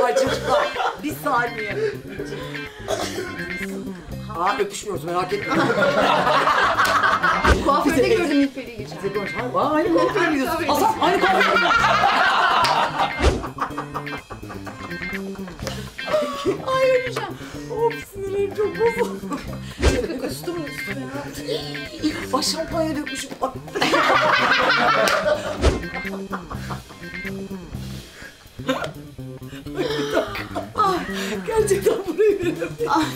bay çocuklar. Bir saniye. Aa öpüşmüyoruz merak etme. Kuaförde gördüm İlperi'yi geçen. Aynı kuaföre gidiyorsun. Hasan aynı kuaföre gidiyorsun. Ay öleceğim. Of sinirlerim çok bozuldu. Kustum üstüne ya. Bak şampanya dökmüşüm. Gerçekten burayı veriyorum.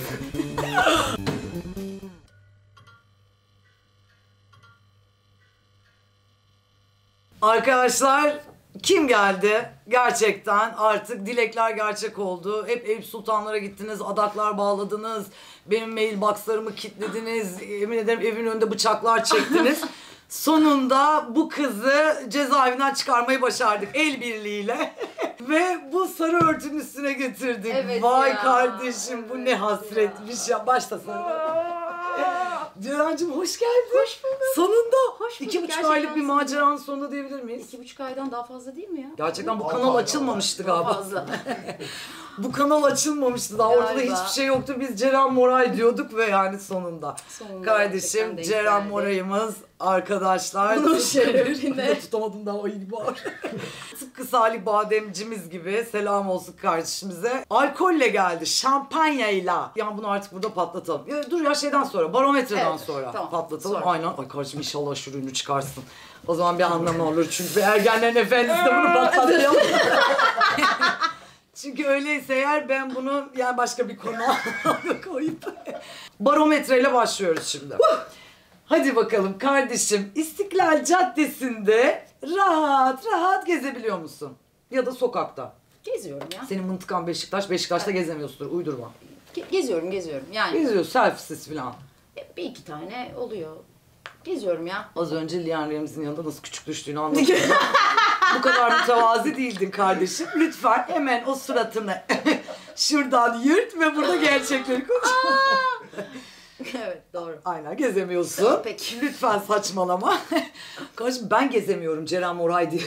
Arkadaşlar kim geldi? Gerçekten artık dilekler gerçek oldu. Hep Eyüp Sultanlara gittiniz, adaklar bağladınız. Benim mailboxlarımı kilitlediniz. Yemin ederim evin önünde bıçaklar çektiniz. Sonunda bu kızı cezaevinden çıkarmayı başardık el birliğiyle. Ve bu sarı örtünün üstüne getirdik. Evet Vay ya. kardeşim bu ne hasretmiş ya. Başta sana. Ceylancığım hoş geldin. Hoş bulduk. Sonunda. Hoş bulduk. 2,5 aylık bir maceranın sonunda diyebilir miyiz? 2,5 aydan daha fazla değil mi ya? Gerçekten bu kanal açılmamıştı Daha galiba. fazla. Bu kanal açılmamıştı daha ortada Galiba. hiçbir şey yoktu. Biz Ceren Moray diyorduk ve yani sonunda. Kardeşim gerçekten denk Ceren geldi. Moray'ımız arkadaşlar. Bunun şerefine. Tutamadım daha o iyi var. Tıpkı Salih Bademcimiz gibi selam olsun kardeşimize. Alkolle geldi şampanyayla. Yani bunu artık burada patlatalım. Ya, dur ya şeyden sonra barometreden Evet, sonra tamam, patlatalım. sonra. Aynen. Ay kardeşim inşallah şu ürünü çıkarsın. O zaman bir anlamı olur çünkü ergenlerin efendisi de bunu patlatıyor. Çünkü öyleyse eğer ben bunu yani başka bir konuğa koyup barometreyle başlıyoruz şimdi. Hadi bakalım kardeşim İstiklal Caddesi'nde rahat rahat gezebiliyor musun? Ya da sokakta. Geziyorum ya. Senin mıntıkan Beşiktaş, Beşiktaş'ta gezemiyorsundur uydurma. Geziyorum yani. Geziyor selfiesiz falan. Bir iki tane oluyor. Geziyorum ya. Az önce Lian Remzi'nin yanında nasıl küçük düştüğünü anlattım. Bu kadar mütevazi değildin kardeşim. Lütfen hemen o suratını şuradan yırt ve burada gerçekleri konuş. Evet doğru. Aynen gezemiyorsun. Tamam, peki. Lütfen saçmalama. Kardeşim ben gezemiyorum Ceren Moray diye.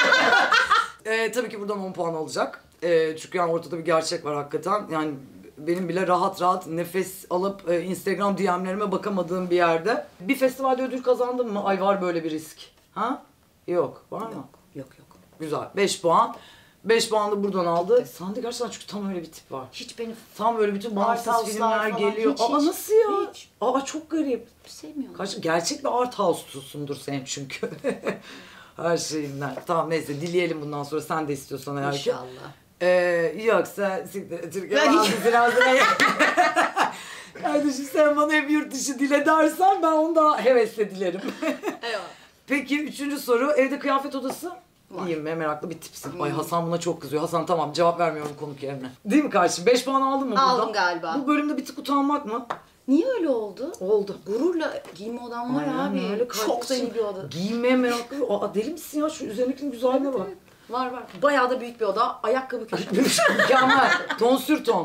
Tabii ki buradan 10 puan alacak. Çünkü yani ortada bir gerçek var hakikaten. Yani benim bile rahat rahat nefes alıp Instagram DM'lerime bakamadığım bir yerde. Bir festivalde ödül kazandın mı? Ay var böyle bir risk. Ha? Yok. Var mı? Yok. Güzel. 5 puan. 5 puan da buradan aldı. Sende gerçekten çünkü tam öyle bir tip var. Hiç beni Tam böyle bütün bağımsız Art filmler house'lar geliyor. falan, hiç, Nasıl ya? hiç. Çok garip. sevmiyorum. Karşı gerçek bir art house'sundur sen çünkü. Her şeyinden. Tamam neyse dileyelim bundan sonra sen de istiyorsan eğer ki. İnşallah. Yoksa Türkiye bazı ağzına kardeşim sen bana hep yurt dışı dile dersen ben onu da hevesle dilerim. Eyvallah. Peki 3. soru evde kıyafet odası? Var. İyiyim meraklı bir tipsin. Ay Hasan buna çok kızıyor. Hasan tamam cevap vermiyorum konuk yerine. Değil mi kardeşim? 5 puan aldın mı buradan? Aldım galiba. Bu bölümde bir tık utanmak mı? Niye öyle oldu? Oldu. Gururla giyinme odam var Aynen abi. öyle Çok da kardeşim. iyi bir oda. Giyinmeye meraklı. Deli misin ya? Şu üzerindekinin güzelliğine bak. Var. Bayağı da büyük bir oda. Ayakkabı köşesi. Mükemmel. Ton sür ton.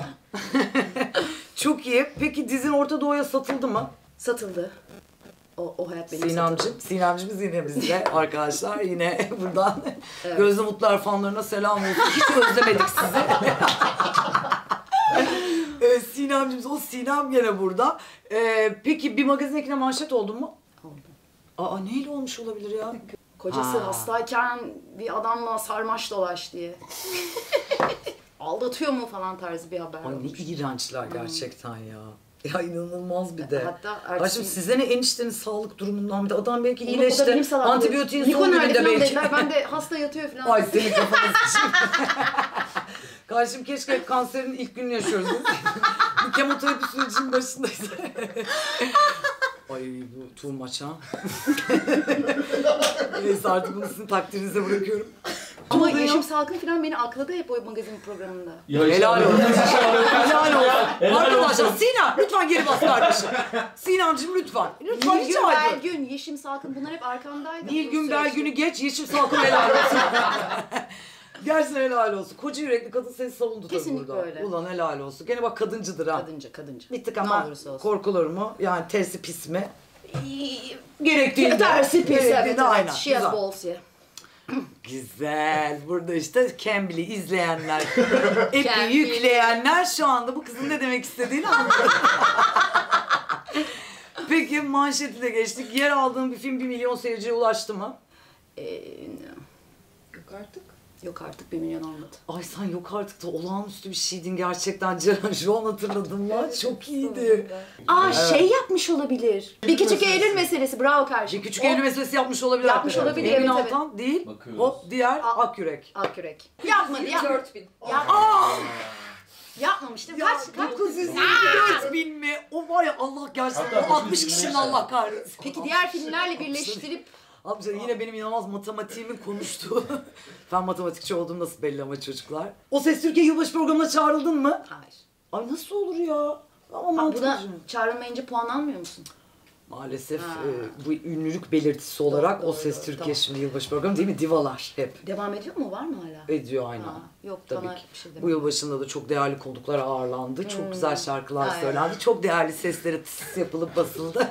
Çok iyi. Peki dizin Orta Doğu'ya satıldı mı? Satıldı. O hayat benim satıldı. Sinemcimiz yine bizde arkadaşlar. Yine buradan Evet. Gözde Mutlular fanlarına selam olsun. Hiç özlemedik sizi. Sinemcimiz, o Sinem gene burada. Peki bir magazin ekine manşet oldun mu? Oldum. Neyle olmuş olabilir ya? Kocası hastayken bir adamla sarmaş dolaş diye. Aldatıyor mu falan tarzı bir haber Ay ne olmuş. iğrençler gerçekten ya. Ya inanılmaz bir de. Hatta Ay şimdi size ne eniştenin sağlık durumundan bir de adam belki iyileşti. benim salaklığım. Antibiyotiğin Niko son nerede gününde falan belki. dediler. Ben de hasta yatıyor falan. Ay senin kafanı sıçayım. Kardeşim keşke kanserin ilk gününü yaşıyoruz. Bir kemoterapi sürecinin başındayız. Ay bu too much ha. Neyse artık bunu sizin takdirinize bırakıyorum. Ama Yeşim Salkın falan beni akladı hep o magazin programında. Helal olsun. Helal olsun. Arkadaşlar Sinem lütfen geri bas kardeşim. Sinemciğim lütfen. Lütfen Nilgün rica ediyorum. Belgün, Yeşim Salkın bunlar hep arkamdaydı. Nilgün Belgün'ü geç, Yeşim Salkın helal olsun. Gerçekten helal olsun. Koca yürekli kadın seni savundu tabii Kesinlikle burada. öyle. Ulan helal olsun. Gene bak kadıncıdır ha. Kadınca. Bir tık Ne ama olursa olsun. korkulur mu? Yani tersi pis mi? Gerektiğinde. Tersi pis evet. Aynen. She has Güzel. balls ya. Güzel. Burada işte Cambly'i izleyenler, epi Cambly. yükleyenler şu anda bu kızın ne demek istediğini anladı. Peki manşeti de geçtik. Yer aldığın bir film 1 milyon seyirciye ulaştı mı? Yok artık. Yok artık 1 milyon olmadı. Ay sen yok artık da olağanüstü bir şeydin gerçekten Ceren. Şu an hatırladım lan. Çok iyiydi. Şey yapmış olabilir. Bir küçük Eylül meselesi. Bravo kardeşim. Bir küçük Eylül meselesi yapmış olabilir. Yapmış hakikaten. olabilir, Emin evet, Altan değil. Bakıyoruz. Hop diğer Akyürek. Akyürek. Yapmadı. 4000. Yapmamıştı. Ya Kaç? 924 bin mi? O var ya Allah gerçekten. Hatta O 60 kişinin 925 Allah kahretsin. Peki diğer filmlerle birleştirip Amca yine benim inanılmaz matematiğimin konuştuğu. Ben matematikçi olduğum nasıl belli ama çocuklar. O Ses Türkiye yılbaşı programına çağrıldın mı? hayır. Ay nasıl olur ya? Ama Bu mantıklı. da çağrılmayınca puan almıyor musun? Maalesef bu ünlülük belirtisi olarak O Ses doğru, Türkiye tamam. şimdi yılbaşı programı değil mi? Divalar hep Devam ediyor mu? Var mı hala? ediyor aynen. Yok Tabii bana ki. bir şey Bu demiyor. yılbaşında da çok değerli konuklar ağırlandı. Çok güzel şarkılar Aynen. söylendi. Çok değerli sesleri tıs yapılıp basıldı.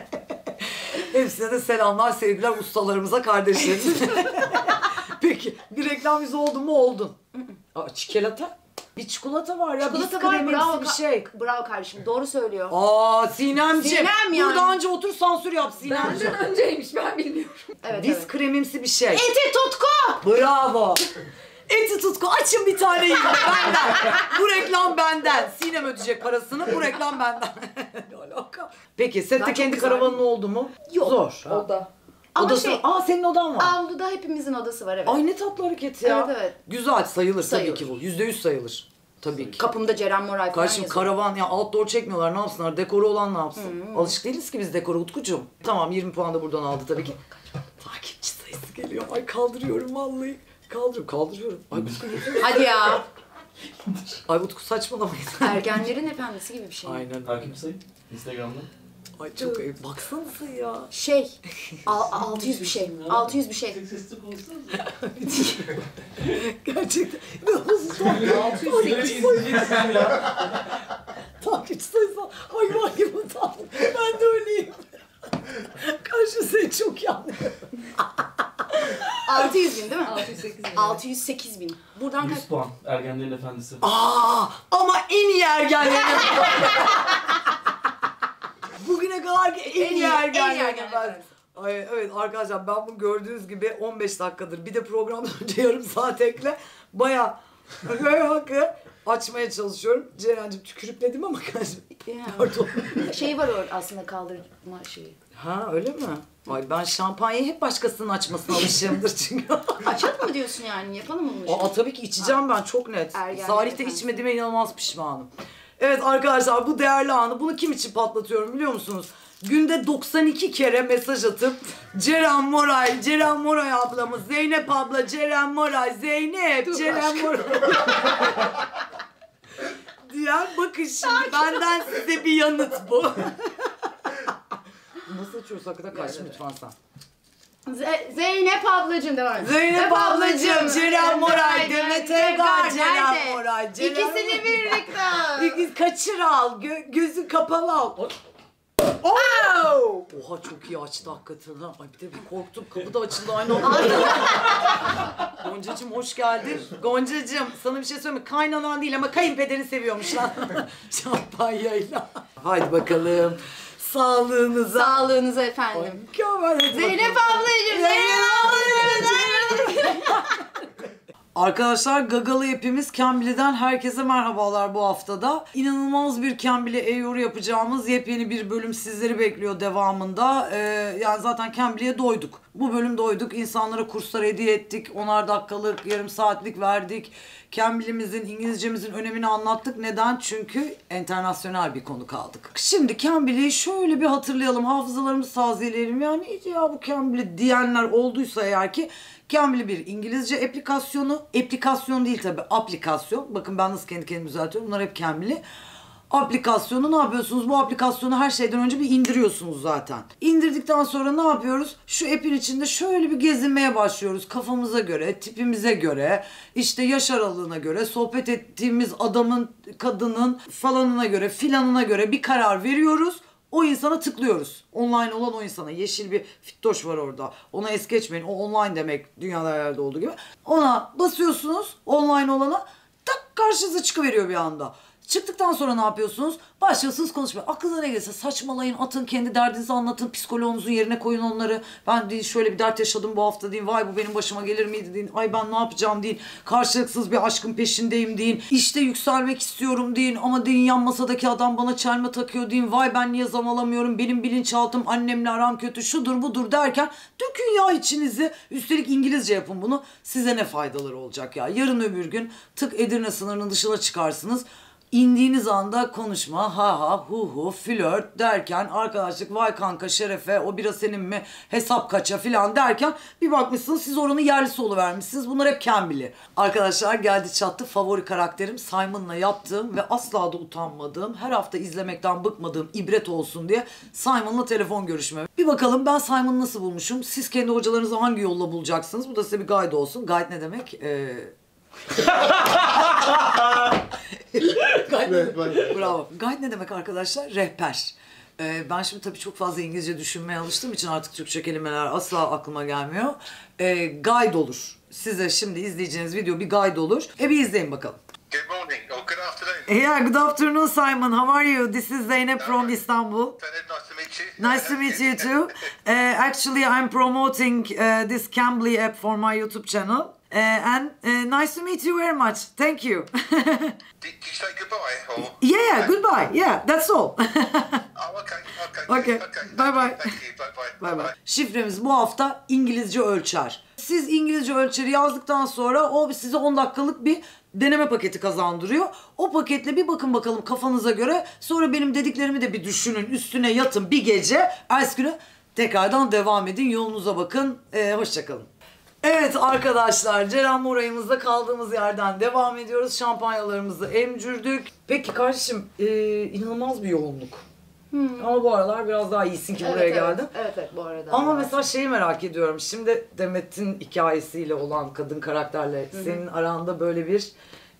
Hepsine de selamlar, sevgiler ustalarımıza, kardeşlerimize. Peki bir reklam yüzü oldu mu? Oldun. Çikolata? Bir çikolata var ya. Çikolata Biz var, kremimsi bravo. bir şey. Bravo kardeşim, doğru söylüyor. Sinemciğim. Sinem yani. Burada anca otur sansür yap Sinemciğim. Benden önceymiş ben bilmiyorum. Evet, Biz evet. kremimsi bir şey. Eti tutku! Bravo. Eti Tutku açın bir tane yiyin benden. Bu reklam benden. Sinem ödeyecek parasını. Bu reklam benden. Ne alaka? Peki sette çok kendi güzel. karavanın oldu mu? Yok. Zor. Ha. O da. Ama Odası. şey, Senin odan var. avluda hepimizin odası var, evet. Ay ne tatlı hareket ya. Evet, evet. Güzel sayılır Sayılır. tabii ki bu. %100 sayılır. Tabii ki. Kapımda Ceren Moray falan Karşım yazıyor. karavan ya outdoor çekmiyorlar ne yapsınlar? Dekoru olan ne yapsın? Alışık değiliz ki biz dekora Utkucuğum. Tamam 20 puan da buradan aldı tabii ki. Takipçi sayısı geliyor. Ay kaldırıyorum vallahi. Kaldırıyorum. Ay Utku. Hadi ya. Ay Utku saçmalamayın. Ergenlerin efendisi gibi bir şey. Aynen. Takip sayın Instagram'da. Ay çok ayıp. Baksanıza ya. 600 bir şey. 600 bir şey. Sesli konuşsanız. Gerçekten. İnanılmaz 608. takipçi sayısı. Hayvan gibi utandım. Ben de öyleyim. Karşı seni çok iyi anlıyorum. 600 bin değil mi? 608. 608 bin. Buradan 100 puan. Ergenlerin Efendisi. Ama en iyi ergenlerin. Bugüne kadar en iyi ergenlerin. Ay evet arkadaşlar ben bunu gördüğünüz gibi 15 dakikadır bir de programdan önce yarım saat ekle baya açmaya çalışıyorum. Ceren'cim tükürükledim ama kardeşim. Pardon. Şey var orada aslında, kaldırma şeyi. Ha öyle mi? Ay ben şampanyayı hep başkasının açmasına alışığımdır çünkü. Açalım mı diyorsun yani? Yapalım mı bunu? Aa tabii ki içeceğim ben çok net. Ergenler Salih'te efendisi. içmediğime inanılmaz pişmanım. Evet arkadaşlar bu değerli anı bunu kim için patlatıyorum biliyor musunuz? Günde 92 kere mesaj atıp Ceren Moray ablamız, Zeynep abla, Ceren Moray, Zeynep, Ceren Moray. Diğer bakın şimdi benden size bir yanıt bu. Nasıl açıyoruz hakikaten kaçtı lütfen sen. Zeynep ablacığım devam et. Zeynep ablacığım, Ceren Moray, Demet Evgar, Ceren nerede? Moray, Ceren İkisini birlikte. İkiz kaçır al, gözü kapalı al. Oha çok iyi açtı hakikaten ha. Ay bir de bir korktum kapı da açıldı aynı anda. Goncacığım hoş geldin. Goncacığım sana bir şey söyleyeyim mi? Kaynanan değil ama kayınpederini seviyormuş lan. Şampanyayla. Haydi bakalım. Sağlığınıza. Sağlığınıza efendim. Mükemmel. Hadi Zeynep bakalım. ablacığım. Zeynep ablacığım. Arkadaşlar Gagalı hepimiz Cambly'den herkese merhabalar bu haftada. İnanılmaz bir Cambly e-yoru yapacağımız yepyeni bir bölüm sizleri bekliyor devamında. Yani zaten Cambly'e doyduk. Bu bölüm doyduk. İnsanlara kurslar hediye ettik. 10'ar dakikalık, yarım saatlik verdik. Cambly'mizin, İngilizcemizin önemini anlattık. Neden? Çünkü internasyonel bir konu kaldık. Şimdi Cambly'yi şöyle bir hatırlayalım. Hafızalarımızı tazeleyelim. Ya neydi ya bu Cambly diyenler olduysa eğer ki Cambly bir İngilizce aplikasyonu. Aplikasyon değil tabii, aplikasyon. Bakın ben nasıl kendi kendimi düzeltiyorum. Bunlar hep Cambly. Aplikasyonu ne yapıyorsunuz? Bu aplikasyonu her şeyden önce bir indiriyorsunuz zaten. İndirdikten sonra ne yapıyoruz? Şu app'in içinde şöyle bir gezinmeye başlıyoruz. Kafamıza göre, tipimize göre, işte yaş aralığına göre, sohbet ettiğimiz adamın, kadının falanına göre, filanına göre bir karar veriyoruz. O insana tıklıyoruz. Online olan o insana. Yeşil bir fittoş var orada. Ona es geçmeyin. O online demek dünyada her yerde olduğu gibi. Ona basıyorsunuz online olana, tak karşınıza çıkıveriyor bir anda. Çıktıktan sonra ne yapıyorsunuz? Başlıyorsunuz konuşmaya. Aklınıza ne gelirse saçmalayın, atın, kendi derdinizi anlatın, psikoloğunuzun yerine koyun onları. Ben deyin şöyle bir dert yaşadım bu hafta deyin. Vay bu benim başıma gelir miydi deyin. Ay ben ne yapacağım deyin. Karşılıksız bir aşkın peşindeyim deyin. İşte yükselmek istiyorum deyin. Ama deyin yan masadaki adam bana çelme takıyor deyin. Vay ben niye zam alamıyorum. Benim bilinçaltım annemle aram kötü şudur budur derken dökün ya içinizi. Üstelik İngilizce yapın bunu. Size ne faydaları olacak ya. Yarın öbür gün tık Edirne sınırının dışına çıkarsınız. İndiğiniz anda konuşma, ha ha, hu hu, flört derken arkadaşlık, vay kanka şerefe, o bira senin mi, hesap kaça filan derken bir bakmışsınız siz oranın yerlisi oluvermişsiniz. Bunlar hep kim bilir. Arkadaşlar geldi çattı favori karakterim Simon'la yaptığım ve asla da utanmadığım, her hafta izlemekten bıkmadığım ibret olsun diye Simon'la telefon görüşme. Bir bakalım ben Simon'u nasıl bulmuşum? Siz kendi hocalarınızı hangi yolla bulacaksınız? Bu da size bir guide olsun. Guide ne demek? Bravo. Guide ne demek arkadaşlar? Rehber. Ben şimdi tabii çok fazla İngilizce düşünmeye alıştığım için artık Türkçe kelimeler asla aklıma gelmiyor. Guide olur. Size şimdi izleyeceğiniz video bir guide olur. Bir izleyin bakalım. Good morning or good afternoon. Yeah, good afternoon Simon. How are you? This is Zeynep from Istanbul. Nice to meet you. Nice to meet you too. Actually, I'm promoting this Cambly app for my YouTube channel. And nice to meet you very much. Thank you. Did you say goodbye or? Yeah, goodbye. Yeah, that's all. Oh, okay. Okay. Bye bye. Thank you. Bye Bay bay. Şifremiz bu hafta İngilizce ölçer. Siz İngilizce ölçeri yazdıktan sonra o size 10 dakikalık bir deneme paketi kazandırıyor. O paketle bir bakın bakalım kafanıza göre. Sonra benim dediklerimi de bir düşünün. Üstüne yatın bir gece. Ertesi günü tekrardan devam edin. Yolunuza bakın. Hoşçakalın. Evet arkadaşlar, Ceren Moray'ımızda kaldığımız yerden devam ediyoruz. Şampanyalarımızı emcürdük. Peki kardeşim, inanılmaz bir yoğunluk. Ama bu aralar biraz daha iyisin ki buraya geldin. Evet bu arada. Ama mesela şeyi merak ediyorum. Şimdi Demet'in hikayesiyle olan kadın karakterle senin aranda böyle bir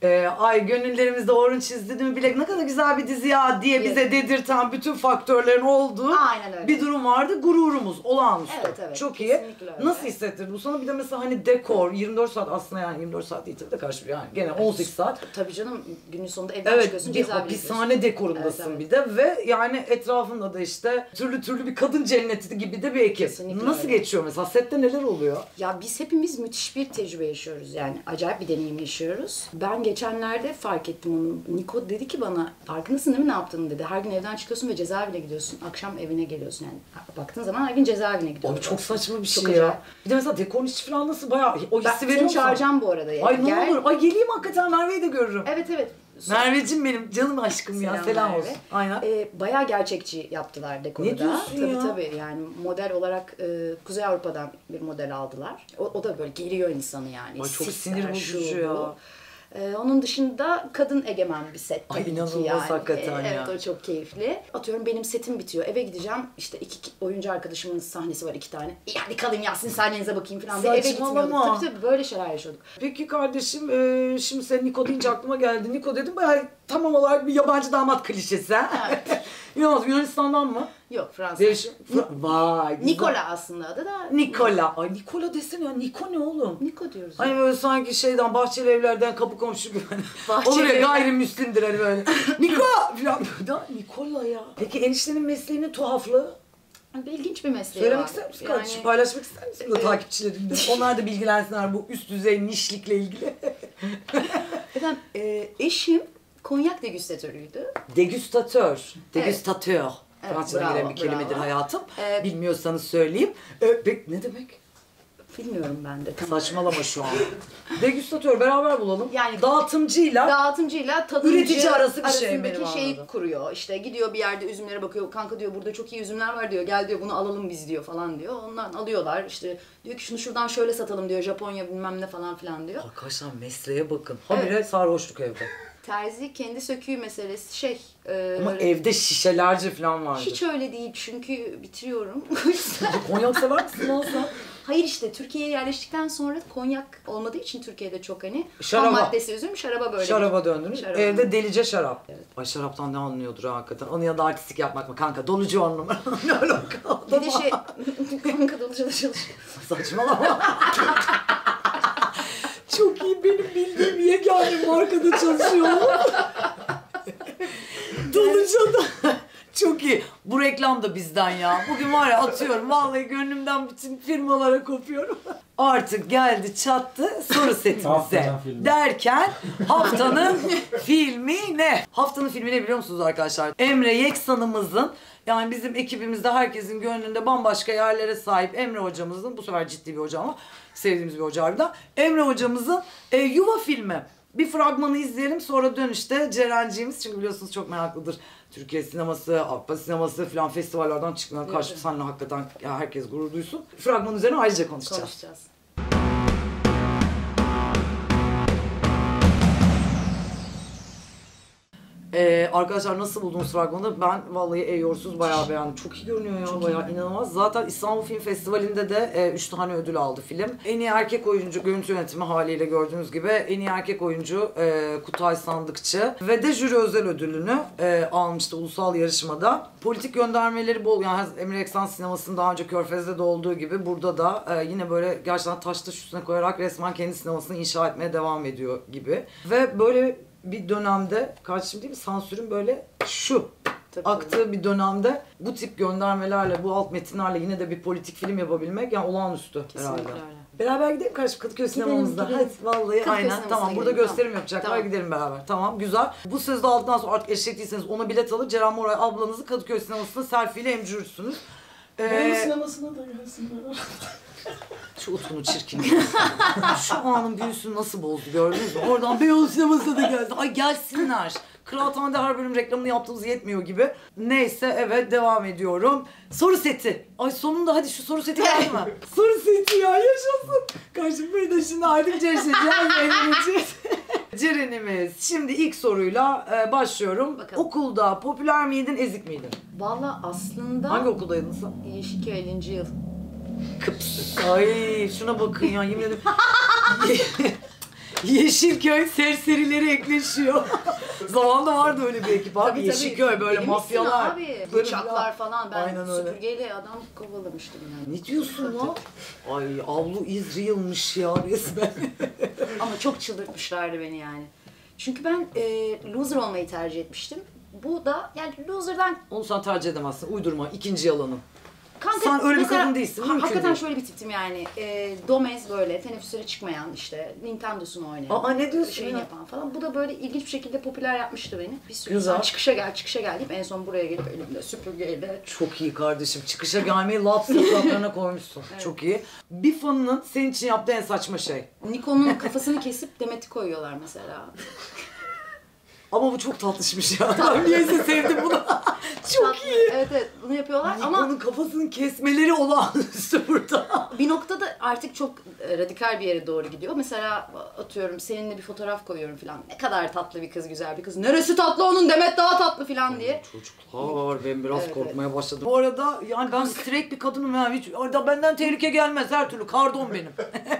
ay gönüllerimizde orun çizdi değil mi bilek ne kadar güzel bir dizi ya diye bize dedirten bütün faktörlerin olduğu bir durum vardı. Gururumuz olağanüstü. Evet, çok iyi. öyle. Nasıl hissettirdi bu sana? Bir de mesela hani dekor 24 saat aslında yani 24 saat değil tabii de karşı yani gene 18 saat. Tabii canım günün sonunda evden çıkıyorsun Evet bir hapishane dekorundasın bir de ve yani etrafında da işte türlü bir kadın cenneti gibi de bir ekip. Kesinlikle Nasıl öyle. geçiyor mesela? Sette neler oluyor? Ya biz hepimiz müthiş bir tecrübe yaşıyoruz yani. Acayip bir deneyim yaşıyoruz. Ben geçenlerde fark ettim onu. Niko dedi ki bana, farkındasın değil mi ne yaptığını dedi. Her gün evden çıkıyorsun ve cezaevine gidiyorsun. Akşam evine geliyorsun yani. Baktığın zaman her gün cezaevine gidiyorsun. Abi çok saçma bir Çok şey acayip. ya. Bir de mesela dekorun içi falan nasıl bayağı o Ben hissi veriyor seni musun? çağıracağım bu arada. Yani. Ay ne olur. Ay geleyim hakikaten Merve'yi de görürüm. Evet. Merveciğim benim canım aşkım ya. Selam Merve. olsun. Aynen. Bayağı gerçekçi yaptılar dekoru Ne da. diyorsun ya? Tabii yani model olarak Kuzey Avrupa'dan bir model aldılar. O da böyle geriyor insanı yani. Ay çok Sisler, sinir bozucu şu, ya. bu. Onun dışında kadın egemen bir set Ay, tabii inanılmaz ki yani. hakikaten ya. Evet o çok keyifli. Atıyorum benim setim bitiyor. Eve gideceğim. İşte iki oyuncu arkadaşımın sahnesi var 2 tane. Hadi kalayım ya sizin sahnenize bakayım falan diye eve Saçmalama. gitmiyorduk. Tabii böyle şeyler yaşıyorduk. Peki kardeşim şimdi sen Niko deyince aklıma geldi. Niko dedim bayağı tam olarak bir yabancı damat klişesi ha. İnanılmaz Yunanistan'dan mı? Yok Fransa. Vay. güzel. Nikola aslında adı da. Nikola. Ay Nikola desene ya. Niko ne oğlum? Niko diyoruz. Hani böyle sanki şeyden bahçeli evlerden kapı komşu gibi hani. Bahçeli Olur ya evler. gayrimüslimdir hani böyle. Niko falan. Da Nikola ya. Peki eniştenin mesleğinin tuhaflığı? İlginç bir mesleği Söylemek var. ister misin kardeşim? Paylaşmak ister misin da takipçilerimle? Onlar da bilgilensinler bu üst düzey nişlikle ilgili. Efendim, eşim konyak degüstatörüydü. Degüstatör. Degüstatör. Evet, Fransızca bravo, gelen bir kelimedir bravo. hayatım. Evet. Bilmiyorsanız söyleyeyim. Peki ne demek? Bilmiyorum ben de. Tam. Saçmalama şu an. Degüstatör beraber bulalım. Yani dağıtımcıyla dağıtımcıyla tadımcı üretici arası bir şey arasındaki benim şeyi anladığım. kuruyor. İşte gidiyor bir yerde üzümlere bakıyor. Kanka diyor burada çok iyi üzümler var diyor. Gel diyor bunu alalım biz diyor falan diyor. Ondan alıyorlar. İşte diyor ki şunu şuradan şöyle satalım diyor. Japonya bilmem ne falan filan diyor. Arkadaşlar mesleğe bakın. Habire sarhoşluk evde. Terzi kendi söküğü meselesi şey. Ama böyle- evde şişelerce falan vardı. Hiç öyle değil çünkü bitiriyorum. Konyak sever misin lan sen? Hayır işte Türkiye'ye yerleştikten sonra konyak olmadığı için Türkiye'de çok hani Şaraba. ham maddesi üzüm şaraba böyle. Şaraba döndünüz. Şaraba. Evde delice şarap. Ay şaraptan ne anlıyordur ha hakikaten. Onun yanında artistik yapmak mı kanka? Dolucu 10 numara. Ne alaka? Bir de şey kanka dolu çalışıyor. Saçmalama. Çok iyi, benim bildiğim yegane markada çalışıyor. Doluca'da. Çok iyi. Bu reklam da bizden ya. Bugün var ya atıyorum. Vallahi gönlümden bütün firmalara kopuyorum. Artık geldi çattı soru setimize. Haftanın filmi. Derken haftanın filmi ne? Haftanın filmi ne biliyor musunuz arkadaşlar? Emre Yeksan'ımızın, yani bizim ekibimizde herkesin gönlünde bambaşka yerlere sahip Emre hocamızın, bu sefer ciddi bir hoca ama sevdiğimiz bir hoca harbiden. Emre hocamızın Yuva filmi. Bir fragmanı izleyelim, sonra dönüşte Ceren'ciğimiz, çünkü biliyorsunuz çok meraklıdır. Türkiye sineması, Avrupa sineması falan festivallerden çıkmayan karşı seninle hakikaten ya herkes gurur duysun. Fragman üzerine ayrıca konuşacağız. Arkadaşlar nasıl buldunuz fragmanı? Ben vallahi eyorsuz bayağı beğendim. Çok iyi görünüyor ya, çok bayağı inanılmaz. Zaten İstanbul Film Festivali'nde de 3 tane ödül aldı film. En iyi erkek oyuncu, görüntü yönetimi haliyle gördüğünüz gibi. En iyi erkek oyuncu Kutay Sandıkçı ve de jüri özel ödülünü almıştı ulusal yarışmada. Politik göndermeleri bol. Yani Emre Eksan sinemasının daha önce Körfez'de de olduğu gibi burada da yine böyle gerçekten taş üstüne koyarak resmen kendi sinemasını inşa etmeye devam ediyor gibi. Ve böyle bir dönemde, kardeşim değil mi, sansürün böyle aktığı bir dönemde bu tip göndermelerle, bu alt metinlerle yine de bir politik film yapabilmek yani olağanüstü herhalde. Kesinlikle öyle. Beraber gidelim kardeşim Kadıköy sinemamızda. gidelim. Hadi vallahi Kadıköy aynen sinemasına tamam, burada gidelim, gösterim yapacaklar, tamam. gidelim beraber. Tamam, güzel. Bu sözü de aldıktan sonra artık eşek değilseniz ona bilet alıp Ceren Moray ablanızı Kadıköy sinemasında selfie ile emcürürsünüz. Benim sinemasına da gelsinler. Şu Utku'nun çirkin. Şu anın büyüsünü nasıl bozdu gördünüz mü? Oradan Beyoğlu sinemasına da geldi. Ay gelsinler. Kıraathane'de her bölüm reklamını yaptığımız yetmiyor gibi. Neyse, evet, devam ediyorum. Soru seti. Ay sonunda hadi şu soru seti geldi mi? Soru seti ya, yaşasın. Karşım beni de şimdi artık Ceren'imiz. Ceren'imiz. Şimdi ilk soruyla başlıyorum. Bakalım. Okulda popüler miydin, ezik miydin? Valla aslında Hangi okuldaydın sen? Yeşilköy 50. yıl. Kıps. Ay şuna bakın ya, yemin ederim. Yeşilköy serserileri ekleşiyor. Zamanında vardı öyle bir ekip abi. Yeşilköy böyle Deli mafyalar. misin abi? Böyle Bıçaklar falan. Ben Aynen öyle. süpürgeyle adam kovalamıştım yani. Ne diyorsun lan? Ay avlu iz real'mış ya resmen. Ama çok çıldırtmışlardı beni yani. Çünkü ben loser olmayı tercih etmiştim. Bu da yani loser'dan Onu sen tercih edemezsin. Uydurma. İkinci yalanın. kanka Sen öyle bir mesela, kadın değilsin, mümkün hakikaten değil. şöyle bir tiptim yani. Domez böyle teneffüslere çıkmayan işte Nintendo'sunu oynayan. Aa, ne diyorsun şeyini ya? yapan falan. Bu da böyle ilginç bir şekilde popüler yapmıştı beni. Bir sürü Güzel. insan çıkışa gel deyip en son buraya gelip elimde süpürgeyle. Çok iyi kardeşim. Çıkışa gelmeyi laps fotoğraflarına koymuşsun. Evet. Çok iyi. Bir fanının senin için yaptığı en saçma şey. Nikon'un kafasını kesip Demet'i koyuyorlar mesela. Ama bu çok tatlışmış ya. Ben niyeyse sevdim bunu. Çok Tatlı. iyi. Evet evet bunu yapıyorlar ama Ama onun kafasını kesmeleri olağanüstü burada. bir noktada artık çok radikal bir yere doğru gidiyor. Mesela atıyorum seninle bir fotoğraf koyuyorum falan. Ne kadar tatlı bir kız, güzel bir kız. Neresi tatlı onun, Demet daha tatlı falan diye. Çocuklar, ben biraz Evet, korkmaya başladım. Bu arada yani ben straight bir kadınım ya. Hiç orada benden tehlike gelmez her türlü. Kardon benim.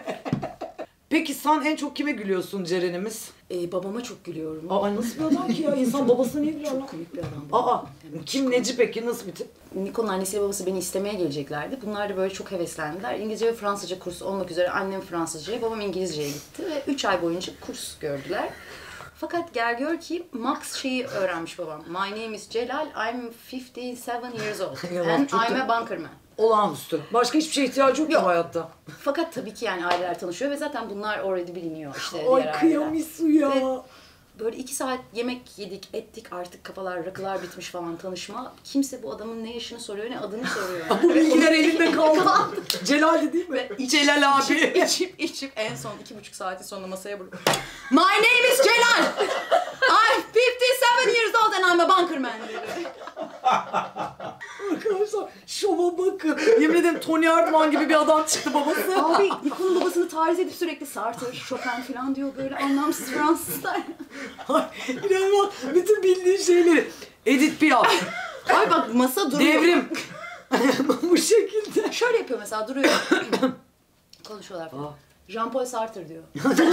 Peki sen en çok kime gülüyorsun Ceren'imiz? Babama çok gülüyorum. Aa nasıl bir adam ki ya? İnsan babasına niye gülüyor lan? Çok komik bir adam. babam. Aa kim, neci peki, nasıl bir tip? Nikon'un annesiyle babası beni istemeye geleceklerdi. Bunlar da böyle çok heveslendiler. İngilizce ve Fransızca kursu olmak üzere annem Fransızcaya, babam İngilizceye gitti ve 3 ay boyunca kurs gördüler. Fakat gel gör ki Max şeyi öğrenmiş babam. My name is Celal, I'm 57 years old Yalan, and çok I'm a bunkerman. Olağanüstü. Başka hiçbir şeye ihtiyacı yok ki Yok. hayatta. Fakat tabii ki yani aileler tanışıyor ve zaten bunlar already biliniyor işte diğer Ay aileler. kıyamisu ya. Ve böyle 2 saat yemek yedik, ettik artık kafalar, rakılar bitmiş falan tanışma. Kimse bu adamın ne yaşını soruyor ne adını soruyor. Yani. Bu bilgiler elinde kaldı. Celal'di değil mi? Celal abi. İçip en son 2,5 saati sonunda masaya vurup My name is Celal! I'm 57 years old and I'm a bunkerman dedi. Arkadaşlar şova bakın. Yemin ederim Tony Erdman gibi bir adam çıktı babası. Abi Nikon'un babasını tariz edip sürekli Sartre, Chopin falan diyor böyle anlamsız Fransızlar. Ay inanılmaz. Bütün bildiğin şeyleri. Edith Piaf. Ay bak masa duruyor. Devrim. Bu şekilde. Şöyle yapıyor mesela duruyor. Konuşuyorlar Aa. falan. Jean-Paul Sartre diyor.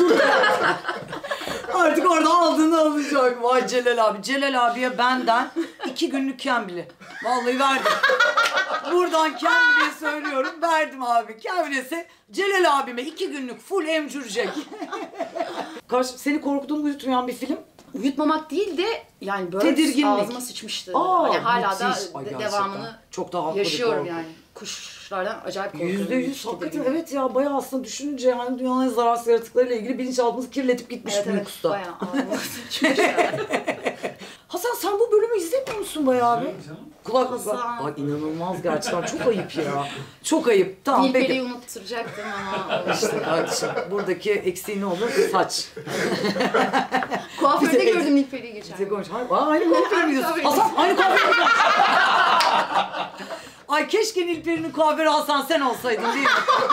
Artık orada aldığını alacak. Vay Celal abi. Celal abiye benden 2 günlük Cambly'i. Vallahi verdim. Buradan Cambly'e söylüyorum. Verdim abi. Cambly'se Celal abime 2 günlük full emcürecek. Seni korkutup uyutmayan bir film. Uyutmamak değil de yani böyle Tedirginlik. ağzıma sıçmıştı. Aa, hani hala da müthiş. Ay, gerçekten. devamını Çok daha haklı bir yaşıyorum korku. yani. Kuşlardan acayip korkuyorum. %100 hakikaten Tedirgin. evet ya, bayağı aslında düşününce yani dünyanın en zararsız yaratıklarıyla ilgili bilinçaltımızı kirletip gitmiş Evet, uykusta. bayağı ağzıma sıçmış yani. Hasan sen bu bölümü izlemiyor musun bayağı abi? Kulaklıkla. Hasan. Ay inanılmaz gerçekten, çok ayıp ya. Çok ayıp. Tamam Nilperi'yi peki. unutturacaktım ama o İşte işte. kardeşim buradaki eksiği ne olur? Saç. Kuaförde Bize- gördüm Nilperi'yi geçen Bize gün. konuş. Aynı kuaföre mi gidiyorsun? Tabii. Hasan aynı kuaföre mi gidiyorsun? Ay keşke Nilperi'nin kuaförü Hasan sen olsaydın değil mi?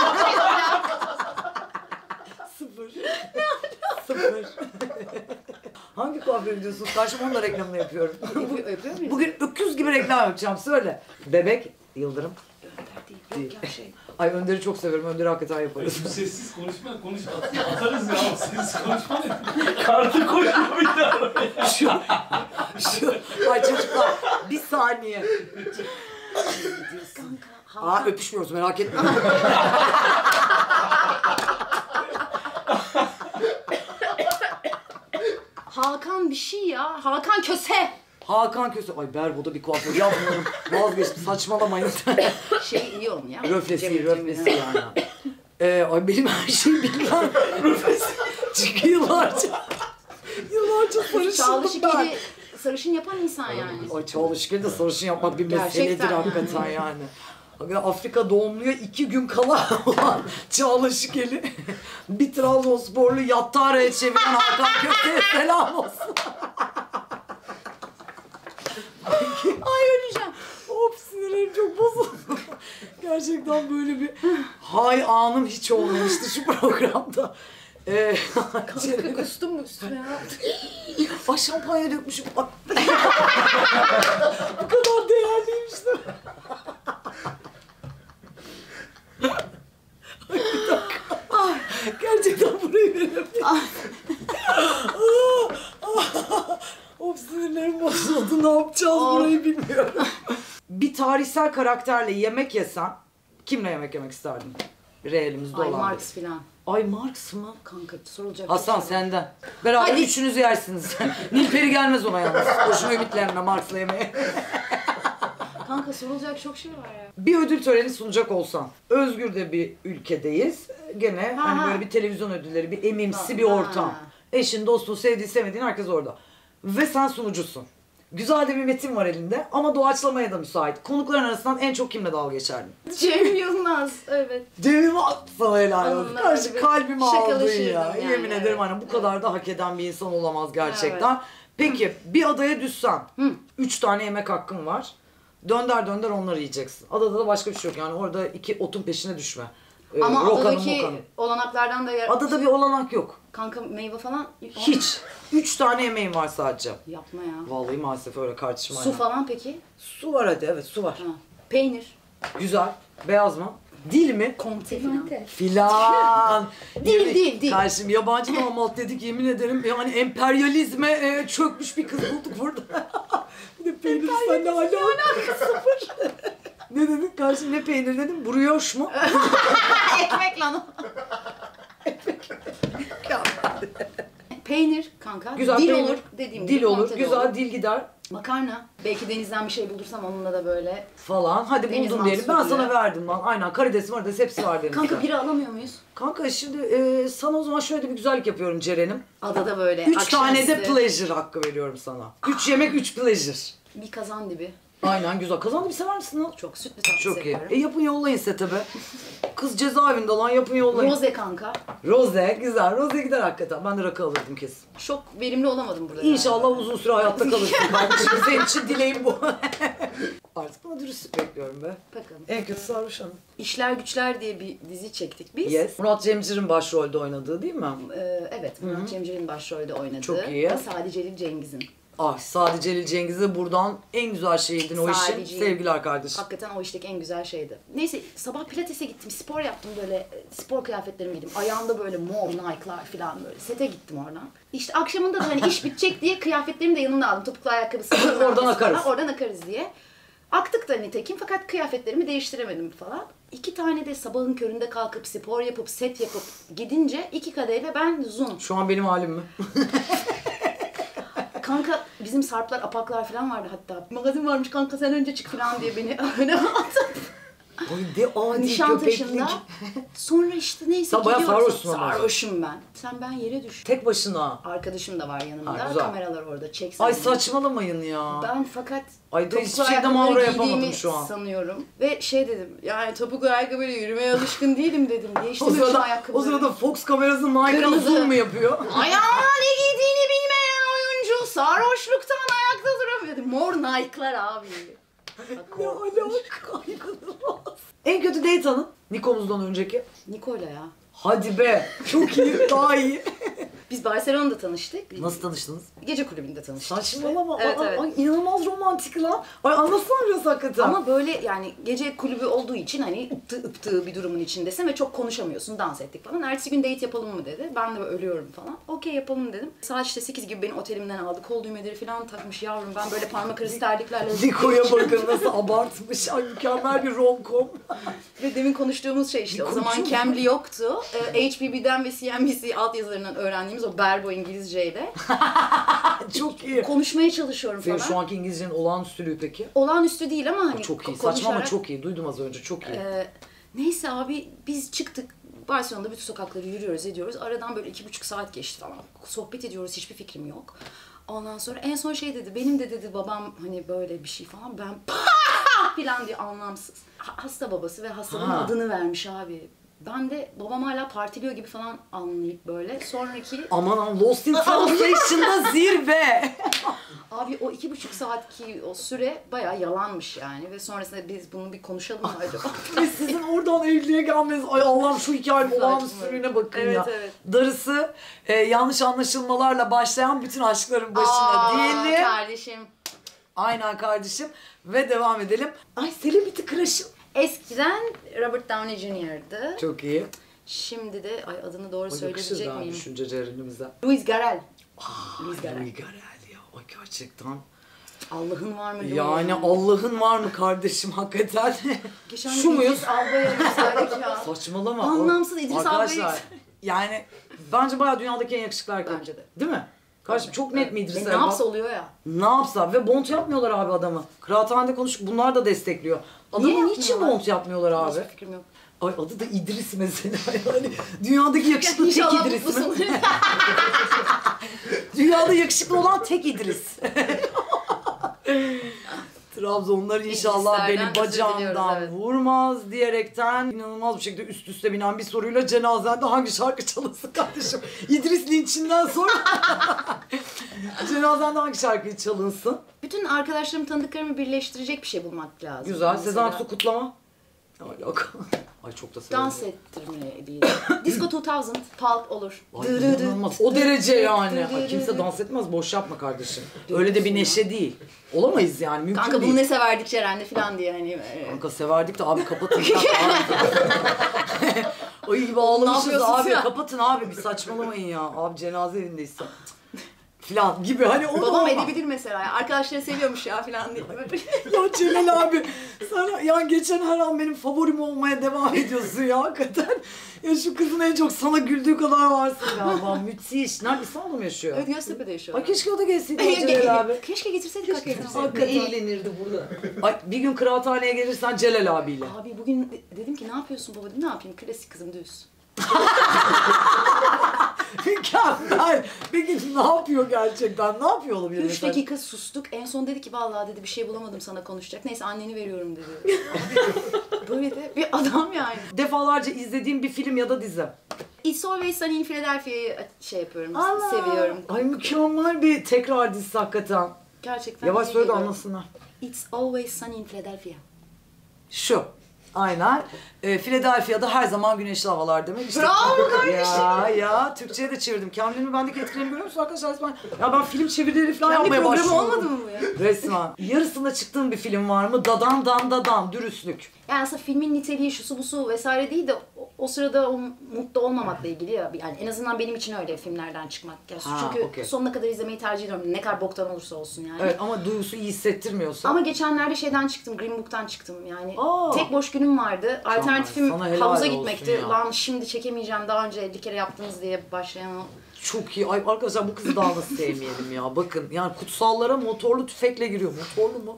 Sıfır. Sıfır. Hangi kuaföre gidiyorsunuz? Karşıma onunla reklamını yapıyorum. Öpüyor muyuz? Bugün öküz gibi reklam yapacağım. Söyle. Bebek Yıldırım. Değil. Yok ya şey. Ay Önder'i çok severim. Önder'i hakikaten yaparız. Sessiz konuşma, atarız ya. Sessiz konuşma ne? Kartı koyuyor bir daha. Şu. Ay çocuklar bir saniye. Aa öpüşmüyoruz merak etme. Hakan bir şey ya. Hakan Köse. Hakan Köse. Ay Berbo'da bir kuaför yapmıyorum. Vazgeçtim, saçmalamayın. Şey iyi onun ya. Röflesi yani. Ay benim her şeyi bilmem. Röflesi. Çünkü yıllarca sarışındım Çağla ben. Şikel'i sarışın yapan insan yani. Ay Çağla Şikel'i de sarışın yapmak bir meseledir Gerçekten hakikaten yani. Hakikaten Afrika doğumluya 2 gün kala olan Çağla Şikel'i bir Trabzonsporlu Yattara'ya çeviren Hakan Köse'ye selam olsun. Ay öleceğim. Of sinirlerim çok bozuldu. Gerçekten böyle bir hay anım hiç olmamıştı şu programda. Kustum mu üstüne ya? Ay şampanya dökmüşüm. Bak. Bu kadar değerliymiş de. Ay bir dakika. Ay, gerçekten burayı verelim. Of sinirlerim bozuldu. Ne yapacağız burayı bilmiyorum. Bir tarihsel karakterle yemek yesen kimle yemek yemek isterdin? Reelimizde Ay olan Marx filan. biri. Ay Marx mı? Kanka sorulacak. Hasan bir şey yok. senden. Beraber Hadi. üçünüz yersiniz. Nilperi gelmez ona yalnız. Boşuna ümitlenme Marx'la yemeğe. Kanka sorulacak çok şey var ya. Bir ödül töreni sunacak olsan. Özgür de bir ülkedeyiz. Gene Ha, hani ha. böyle bir televizyon ödülleri, bir emimsi bir Ha. ortam. Eşin, dostun, sevdiğin, sevmediğin herkes orada. Ve sen sunucusun. Güzel de bir metin var elinde ama doğaçlamaya da müsait. Konukların arasından en çok kimle dalga geçerdin? Cem Yılmaz. Evet. Cem'im sana helal olsun. Onunla Karşı böyle bir kalbimi aldın şakalaşırdım ya. yani, Yemin ederim evet. hani bu kadar da hak eden bir insan olamaz gerçekten. Peki bir adaya düşsen, 3 tane yemek hakkın var. Dönder dönder onları yiyeceksin. Adada da başka bir şey yok yani orada 2 otun peşine düşme. Ama Rokanın, adadaki mokanın. olanaklardan da Adada bir olanak yok. kanka meyve falan Hiç. 3 tane yemeğin var sadece. yapma ya. Vallahi maalesef öyle kardeşim. Su aynen. falan peki? Su var hadi, evet su var. Ha. Peynir. Güzel. Beyaz mı? Dil mi? Konte falan. Filan. Değil. Karşım yabancı damat dedik yemin ederim yani emperyalizme çökmüş bir kız bulduk burada. Bir de peynir sen ne alakası sıfır. Ne dedin karşım, ne peynir dedim? Brioche mu? Ekmek lan o. Peynir kanka. Güzel dil peynir. olur dediğim Dil gibi. olur, konte de güzel olur. dil gider Makarna. Belki denizden bir şey bulursam onunla da böyle. falan. Hadi Deniz buldun diyelim. Ben mahsulü. sana verdim lan. Aynen karides marides hepsi var denizde. Kanka biri alamıyor muyuz? Kanka şimdi sana o zaman şöyle bir güzellik yapıyorum Ceren'im. Adada böyle. 3 tane de akşamüstü pleasure hakkı veriyorum sana. 3 yemek 3 pleasure. bir kazan dibi. Aynen güzel. Kazandı bir sever misin lan? Çok sütlü tatlı Çok iyi. seviyorum. Yapın yollayın setup'e. Kız cezaevinde lan, yapın yollayın. Roze kanka. Roze güzel. Roze gider hakikaten. Ben de rakı alırdım kesin. Çok verimli olamadım burada. İnşallah yani. uzun süre hayatta kalırsın kardeşim. Senin için dileğim bu. Artık bana dürüstlük bekliyorum be. Bakalım. En kötü Sarhoş Hanım. İşler Güçler diye bir dizi çektik biz. Yes. Murat Cemcir'in başrolde oynadığı değil mi? Evet, Murat Cemcir'in başrolde oynadığı. Çok iyi. Ve Sadi Celil Cengiz'in Ah Sadi Celil Cengiz'e buradan en güzel şeydin o işin. Sadiciğim. Sevgiler kardeşim. Hakikaten o işteki en güzel şeydi. Neyse sabah pilatese gittim, spor yaptım böyle spor kıyafetlerimi giydim. Ayağımda böyle mor Nike'lar falan böyle. Sete gittim oradan. İşte akşamında da hani iş bitecek diye kıyafetlerimi de yanımda aldım. Topuklu ayakkabısı. Oradan akarız. Oradan akarız diye. Aktık da nitekim fakat kıyafetlerimi değiştiremedim falan. 2 tane de sabahın köründe kalkıp spor yapıp set yapıp gidince 2 kadeyle ben zoom. Şu an benim halim mi? Kanka bizim Sarplar, Apaklar falan vardı hatta. Magazin varmış kanka sen önce çık falan diye beni öne atıp. Ay de adi Nişantaşı'nda. köpeklik. Sonra işte neyse Sen bayağı gidiyoruz. sarhoşsun ama. Sarhoşum ben. Ben yere düştüm. Tek başına. Arkadaşım da var yanımda. Ha, güzel. Kameralar orada. Çeksen. Ay saçmalamayın ya. Ben fakat Ay da topuklu hiçbir şeyde ayakkabıları mağara yapamadım giydiğimi şu an. sanıyorum. Ve şey dedim yani topuklu ayakkabıyla yürümeye alışkın değilim dedim. O Değiştim bütün sırada, o ayakkabıları. sırada Fox kamerası Nike'ın Kırmızı. zoom mu yapıyor? Ayağına ne giydiğini bilmeyen oyuncu sarhoşluktan ayakta duramıyor. Dedim. Mor Nike'lar abi. Ne alaka? En kötü date anın Nikomuz'dan önceki. Nikola ya. Hadi be. Çok iyi. Daha iyi. Biz Barcelona'da tanıştık. Nasıl tanıştınız? Gece kulübünde tanıştık. Saçmalama. Evet, Aa, evet. Ay, inanılmaz romantik lan. Ay anlatsana biraz hakikaten. Ama böyle yani gece kulübü olduğu için hani ıptı bir durumun içindesin ve çok konuşamıyorsun. Dans ettik falan. Ertesi gün date yapalım mı dedi. Ben de böyle ölüyorum falan. Okey yapalım dedim. Saat işte 8 gibi beni otelimden aldı. Kol düğmeleri falan takmış yavrum. Ben böyle parmak arası terliklerle... Diko'ya bakın nasıl abartmış. Ay mükemmel bir rom-com. Ve demin konuştuğumuz şey işte o zaman Cambly yoktu. HBB'den ve CNBC altyazılarından öğrendiğimiz o berbo İngilizceyle Çok iyi. konuşmaya çalışıyorum Senin falan. şu anki İngilizcenin olağanüstülüğü peki? Olağanüstü değil ama hani Çok iyi. Saçma ama konuşarak- çok iyi. Duydum az önce. Çok iyi. Neyse abi biz çıktık. Barcelona'da bütün sokakları yürüyoruz ediyoruz. Aradan böyle 2,5 saat geçti falan. Sohbet ediyoruz hiçbir fikrim yok. Ondan sonra en son şey dedi. Benim de dedi babam hani böyle bir şey falan. Ben falan diye anlamsız. Hasta babası ve hastanın Ha. adını vermiş abi. Ben de babam hala partiliyor gibi falan anlayıp böyle. Sonraki Aman Lost in Translation'da zirve. abi o 2,5 saatki o süre bayağı yalanmış yani. Ve sonrasında biz bunu bir konuşalım mı acaba? Ve sizin oradan evliliğe gelmeniz. Ay Allah'ım şu hikayenin olağanüstülüğüne bakın Evet, ya. evet. Darısı yanlış anlaşılmalarla başlayan bütün aşkların başına diyelim. Kardeşim. Aynen kardeşim. Ve devam edelim. Ay Celebrity Crush'ın. Eskiden Robert Downey Jr.'dı. Çok iyi. Şimdi de ay adını doğru Yakışır söyleyebilecek daha miyim? düşünce cevherimize. Louis Garrel. Louis Garrel. Garrel ya. Ay gerçekten. Allah'ın var mı? Louis? Yani Allah'ın var mı kardeşim hakikaten? Geçen Şu gün muyuz? İdris Alba'ya gösterdik ya. Saçmalama. Anlamsız İdris Arkadaşlar Alba'yı- yani bence bayağı dünyadaki en yakışıklı erkek. Bence de. Değil mi? Kardeşim çok net mi İdris Ne Elba? yapsa oluyor ya. Ne yapsa ve bont yapmıyorlar abi adamı. Kıraathanede konuşup bunlar da destekliyor. Niye Adamı niçin yapmıyorlar? bont yapmıyorlar abi? Hiçbir fikrim yok. Ay adı da İdris mesela. Yani dünyadaki yakışıklı tek İnşallah İdris mi? mutlusun. Dünyada yakışıklı olan tek İdris. Trabzonlar inşallah İdrislerden beni özür diliyoruz, bacağımdan evet. vurmaz diyerekten inanılmaz bir şekilde üst üste binen bir soruyla cenazende hangi şarkı çalınsın kardeşim? İdris linçinden sonra cenazende hangi şarkı çalınsın? Bütün arkadaşlarımı, tanıdıklarımı birleştirecek bir şey bulmak lazım. Güzel. Mesela Sezen Aksu kutlama. Ne alaka? Ay çok da severim. Dans ettirme değil. Disco 2000, Pulp olur. Ay, inanılmaz. O derece yani. Ay, kimse dans etmez. Boş yapma kardeşim. Öyle de bir neşe değil. Olamayız yani. Mümkün Kanka değil. bunu ne severdik Ceren'de falan diye hani. Kanka severdik de abi kapatın. Ay gibi ağlamışız yapıyorsun abi. sen? Kapatın abi bir saçmalamayın ya. Abi cenaze evindeyiz. Falan gibi hani o Babam ama. edebilir mesela. Ya. Arkadaşları seviyormuş ya falan diye. Ya Celal abi sen ya geçen her an benim favorim olmaya devam ediyorsun ya hakikaten. Ya şu kızın en çok sana güldüğü kadar varsın galiba. Müthiş. Nerede İstanbul'da mı yaşıyor? Evet Göztepe'de yaşıyor. Ay keşke o da gelseydi ya Celal abi. Keşke getirseydik hakikaten. Hakikaten. Eğlenirdi burada. Ay bir gün kıraathaneye gelirsen Celal abiyle. Abi bugün dedim ki ne yapıyorsun baba? Dedim, ne yapayım? Klasik kızım düz. Mükemmel. Peki ne yapıyor gerçekten? Ne yapıyor olabilir 3 mesela? dakika sustuk. En son dedi ki vallahi dedi bir şey bulamadım sana konuşacak. Neyse anneni veriyorum dedi. Böyle de bir adam yani. Defalarca izlediğim bir film ya da dizi. It's Always Sunny in Philadelphia'yı şey yapıyorum. Allah! Seviyorum. Ay mükemmel bir tekrar dizisi hakikaten. Gerçekten Yavaş iyi söyle de geliyor. anlasınlar. It's Always Sunny in Philadelphia. Şu. Aynen. Philadelphia'da her zaman güneşli havalar demek. İşte, Bravo kardeşim. Ya Türkçe'ye de çevirdim. Kendimi bendeki etkilerimi görüyor musun arkadaşlar? Ya ben film çevirileri falan Kendi yapmaya programı başlıyorum. olmadı mı bu ya? Resmen. Yarısında çıktığım bir film var mı? Dadan dan dadan, dürüstlük. Yani aslında filmin niteliği şusu busu vesaire değil de o sırada o mutlu olmamakla ilgili ya. Yani en azından benim için öyle filmlerden çıkmak. Yani çünkü okey. sonuna kadar izlemeyi tercih ediyorum. Ne kadar boktan olursa olsun yani. Evet ama duygusu iyi hissettirmiyorsa. Ama geçenlerde şeyden çıktım, Green Book'tan çıktım yani. Aa. Tek boş günüm vardı. Alternatifim Sana helal havuza olsun gitmekti. ya. Lan şimdi çekemeyeceğim, daha önce 50 kere yaptınız diye başlayan o. Çok iyi. Ay arkadaşlar bu kızı daha da sevmeyelim ya. Bakın yani kutsallara motorlu tüfekle giriyor. Motorlu mu?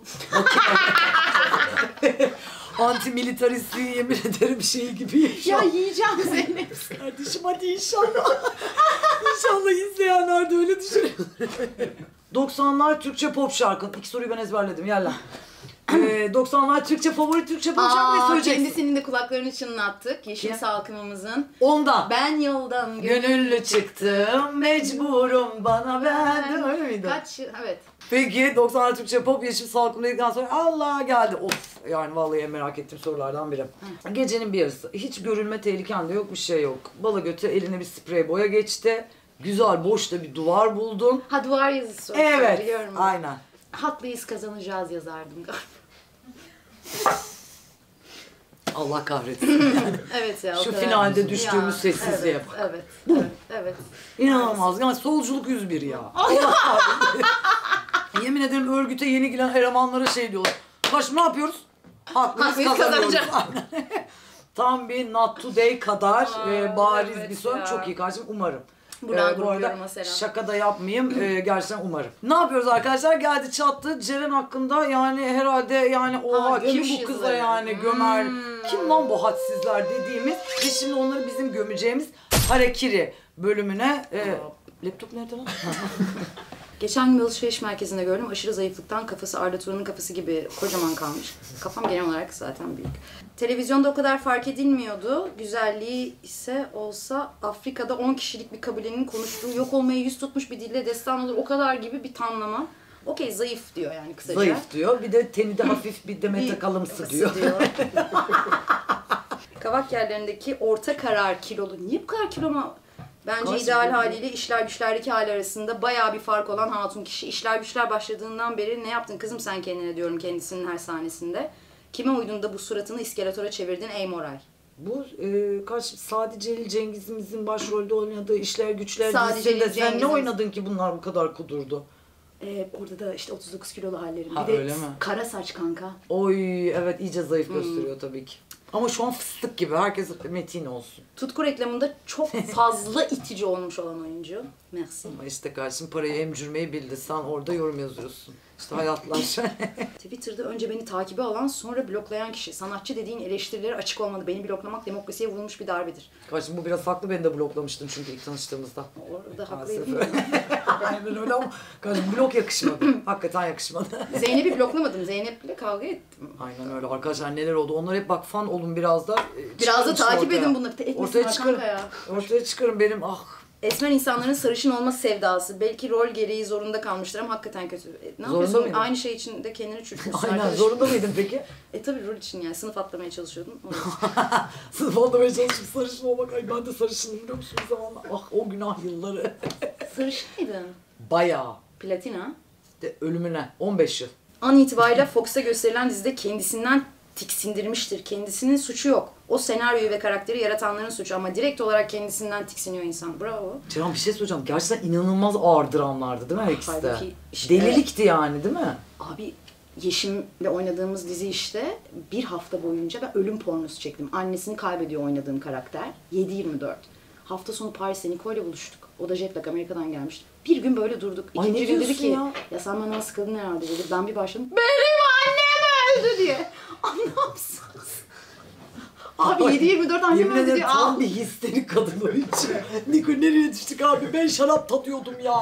Antimilitaristliği yemin ederim şey gibi Ya yaşam. yiyeceğim Zeynep. Kardeşim hadi inşallah. İnşallah izleyenler de öyle düşünüyor. 90'lar Türkçe pop şarkın. İlk soruyu ben ezberledim. Yalla. 90'lar Türkçe favori Türkçe pop şarkı ne söyleyeceksin? Kendisinin de kulaklarını çınlattık. Yeşil Salkımımızın. Ondan. Ben yoldan Gönüllü çıktım, mecburum bana ben. Öyle miydi? Kaç evet. Peki 90'lar Türkçe pop Yeşil Salkım dedikten sonra Allah geldi. Of yani vallahi en merak ettiğim sorulardan biri. Gecenin bir yarısı. Hiç görülme tehliken de yok, bir şey yok. Bala götü eline bir sprey boya geçti. Güzel boş da bir duvar buldun. Ha duvar yazısı. Evet. Biliyorum. Aynen. Haklıyız kazanacağız yazardım galiba. Allah kahretsin. Evet ya. o Şu kadar. finalde düştüğümüz Ya, sessizliğe evet, bak. Evet. Evet. Evet. İnanılmaz. Yani solculuk 101 ya. Allah kahretsin. Yemin ederim örgüte yeni gelen elemanlara şey diyorlar. Başım ne yapıyoruz? Haklıyız kazanıyoruz. Tam bir Not Today kadar bariz evet bir soru. ya. Çok iyi kardeşim. Umarım. Buradan Bu arada gruplarıma selam. şaka da yapmayayım. Gerçekten umarım. Ne yapıyoruz arkadaşlar? Geldi çattı. Ceren hakkında yani herhalde yani oha Ha, kim bu gömüşüz kıza böyle. yani gömer. Kim lan bu hadsizler dediğimiz ve şimdi onları bizim gömeceğimiz Harakiri bölümüne laptop nerede lan? Geçen gün bir alışveriş merkezinde gördüm. Aşırı zayıflıktan kafası Arda Turan'ın kafası gibi kocaman kalmış. Kafam genel olarak zaten büyük. Televizyonda o kadar fark edilmiyordu. Güzelliği ise olsa Afrika'da 10 kişilik bir kabilenin konuştuğu yok olmaya yüz tutmuş bir dille destan olur. O kadar gibi bir tamlama. Okey zayıf diyor yani kısaca. Zayıf diyor. Bir de teni de hafif bir Demet Akalımsı diyor. Kavak yerlerindeki orta karar kilolu. Niye bu kadar kiloma? Bence Kaç ideal kilo? haliyle işler güçlerdeki hali arasında bayağı bir fark olan hatun kişi. İşler güçler başladığından beri ne yaptın kızım sen kendine diyorum kendisinin her sahnesinde. Kime uydun da bu suratını iskeletora çevirdin ey moral. Bu Sadi Celil Cengiz'imizin başrolde oynadığı İşler Güçler Sadi dizisinde Celil sen ne Cengiz'in- oynadın ki bunlar bu kadar kudurdu? Orada da işte 39 kilolu hallerim. Ha, Bir de öyle mi? kara saç kanka. Oy evet iyice zayıf gösteriyor tabii ki. Ama şu an fıstık gibi herkes metin olsun. Tutku reklamında çok fazla itici olmuş olan oyuncu. Merci. Ama işte kardeşim parayı emcürmeyi bildi. Sen orada yorum yazıyorsun. İşte hayatlar. Twitter'da önce beni takibe alan sonra bloklayan kişi. Sanatçı dediğin eleştirilere açık olmalı. Beni bloklamak demokrasiye vurulmuş bir darbedir. Kardeşim bu biraz haklı, beni de bloklamıştın çünkü ilk tanıştığımızda. Orada Maalesef haklıydım. öyle. Aynen öyle ama kardeşim blok yakışmadı. Hakikaten yakışmadı. Zeynep'i bloklamadım. Zeynep'le kavga ettim. Aynen öyle arkadaşlar, neler oldu. Onlar hep bak fan olun biraz da. Biraz da çıkarın takip ortaya. edin bunları. Ortaya Etmesinler çıkarın. kanka ya. Ortaya çıkarın benim Esmer insanların sarışın olma sevdası. Belki rol gereği zorunda kalmıştır ama hakikaten kötü. Ne Zorunda yapıyorsun? mıydın? Aynı şey için de kendini çürütüyorsun Aynen arkadaşım. zorunda mıydın peki? Tabii rol için yani. Sınıf atlamaya çalışıyordum. Onun için. Sınıf atlamaya çalışıp sarışın olmak. Ay ben de sarışınım biliyor musun bir zamanlar? Ah o günah yılları. Sarışın mıydın? Bayağı. Platina. De ölümüne 15 yıl. An itibariyle Fox'a gösterilen dizide kendisinden tiksindirmiştir. Kendisinin suçu yok. O senaryoyu ve karakteri yaratanların suçu ama direkt olarak kendisinden tiksiniyor insan. Bravo. Ceren bir şey soracağım. Gerçekten inanılmaz ağır dramlardı değil mi her ikisi de? Halbuki işte- Delilikti yani değil mi? Abi Yeşim'le oynadığımız dizi işte bir hafta boyunca ben ölüm pornosu çektim. Annesini kaybediyor oynadığım karakter. 7-24. Hafta sonu Paris'te Nicole'le buluştuk. O da jet lag Amerika'dan gelmişti. Bir gün böyle durduk. Ay, İkinci ne gün dedi diyorsun ki ya? sen benden sıkıldın herhalde dedi. Ben bir başladım. Benim annem öldü diye. Anlamsız. Abi 7-24 annem Yemin öldü ederim diye. tam Al. bir histerik kadın oyuncu. Niko nereye düştük abi? Ben şarap tatıyordum ya.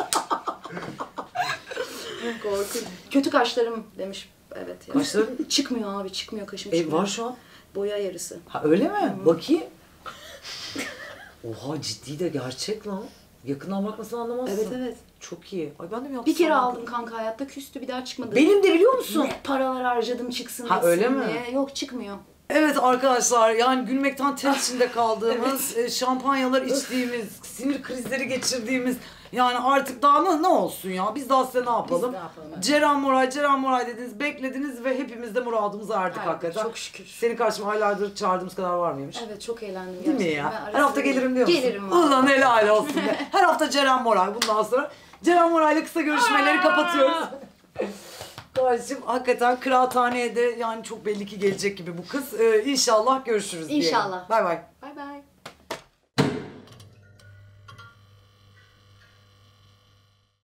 Korkunç. Kötü kaşlarım demiş. Evet ya. Kaşların? Çıkmıyor abi çıkmıyor kaşım çıkmıyor. Var şu an. Boya yarısı. Ha öyle mi? Bakayım. Oha ciddi de gerçek lan. Yakından bakmasını anlamazsın. Evet evet. Çok iyi. Ay ben de mi yapsam? Bir kere aldım kanka hayatta küstü bir daha çıkmadı. Benim de biliyor musun? Ne paralar harcadım çıksın Ha, etsin öyle mi? diye. Yok çıkmıyor. Evet arkadaşlar, yani gülmekten ter içinde kaldığımız, şampanyalar içtiğimiz, sinir krizleri geçirdiğimiz, yani artık daha ne olsun ya, biz daha size ne yapalım? Biz ne yapalım, evet. Ceren Moray dediniz, beklediniz ve hepimiz de muradımıza erdik Erdik, hakikaten. çok şükür. Senin karşıma aylardır çağırdığımız kadar var mıymış? Evet, çok eğlendim Değil mi gerçekten. ya? Ben Her arada hafta gelirim diyor musun? Gelirim. Ulan helal olsun be. Her hafta Ceren Moray bundan sonra. Ceren Moray'la kısa görüşmeleri kapatıyoruz. Kardeşim hakikaten kıraathaneye de yani çok belli ki gelecek gibi bu kız. İnşallah görüşürüz diyelim. İnşallah. Bay bay.